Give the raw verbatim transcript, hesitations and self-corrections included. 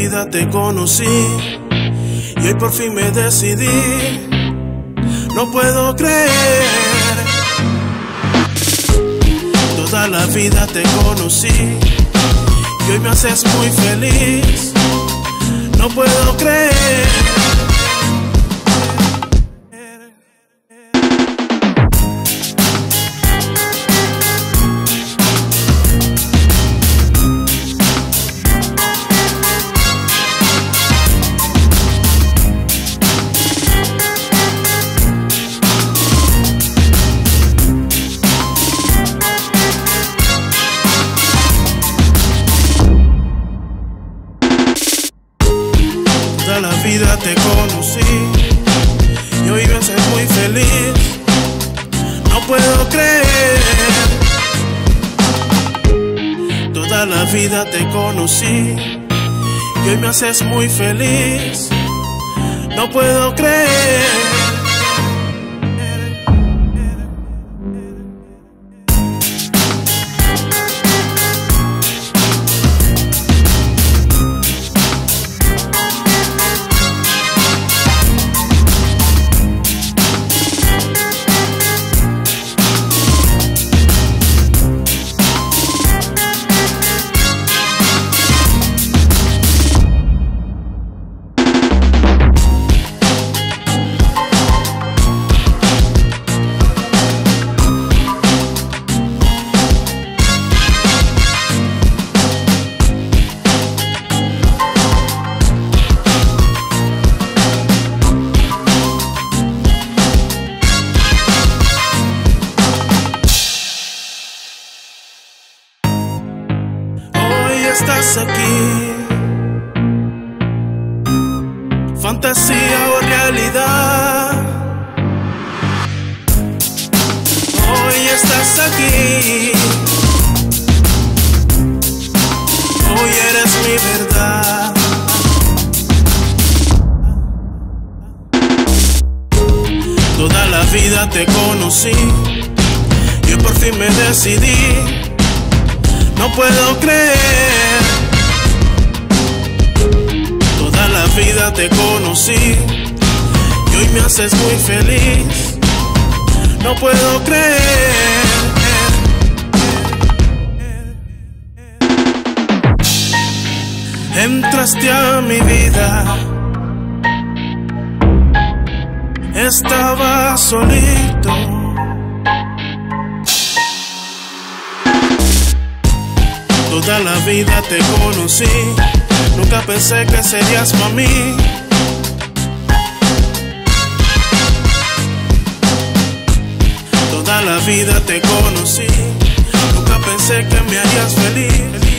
vida te conocí y hoy por fin me decidí. No puedo creer, toda la vida te conocí y hoy me haces muy feliz. No puedo creer. Toda la vida te conocí y hoy me haces muy feliz. No puedo creer. Toda la vida te conocí y hoy me haces muy feliz. No puedo creer. Estás aquí, fantasía o realidad. Hoy estás aquí, hoy eres mi verdad. Toda la vida te conocí y hoy por fin me decidí. No puedo creer, toda la vida te conocí y hoy me haces muy feliz. No puedo creer. Entraste a mi vida, estaba solito. Toda la vida te conocí, nunca pensé que serías para mí. Toda la vida te conocí, nunca pensé que me harías feliz.